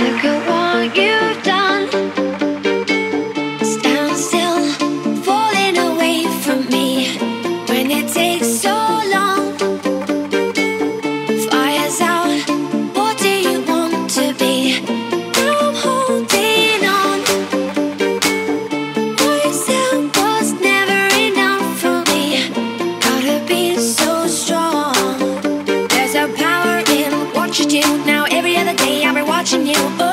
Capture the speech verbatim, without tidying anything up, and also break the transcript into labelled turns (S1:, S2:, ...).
S1: Look at what you've done. Stand still, falling away from me. When it takes so long, fire's out. What do you want to be? Now I'm holding on. Myself was never enough for me. Gotta be so strong. There's a power in what you do. Now every other day I've been watching you. Oh.